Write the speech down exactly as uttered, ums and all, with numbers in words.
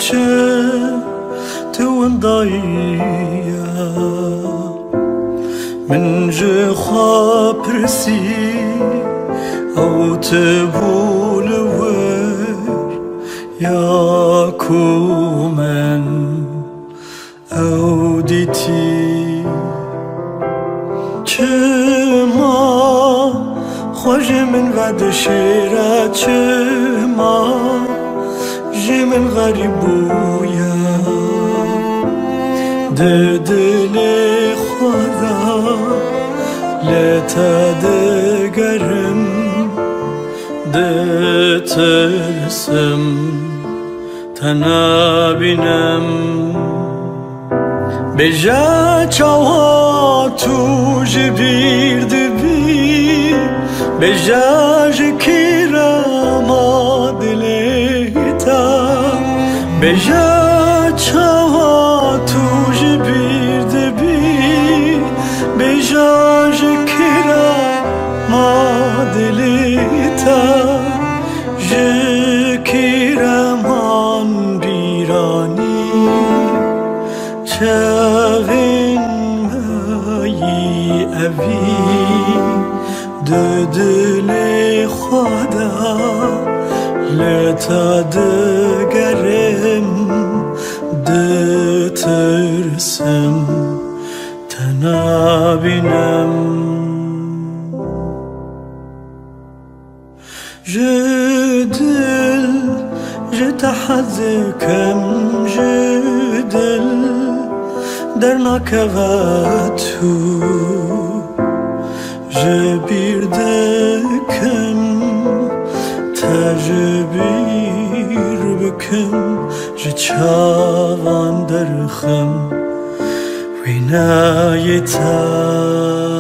چه تو اندایا من جو خواه پرسی او تبول ور یا کو من او دیتی چه ما خوش من غد شیره چه ما جی من غریب بویا ده دل خدا لتا ده گرم ده ترسم تنا بینم بجا چاوا تو جبیر دبی بجا جکیرا ما دلیتا بجا چاوا تو جبیر دبی بجا جکیرا ما دلیتا جکیرا من بیرانی چاوین مایی اوی دو دل خدا لتا دگرم ده ترسم تنا بینم جدل جتحزکم جدل در نکواتو جبیر دکم تجبیر بکم جچاوان درخم وینای تا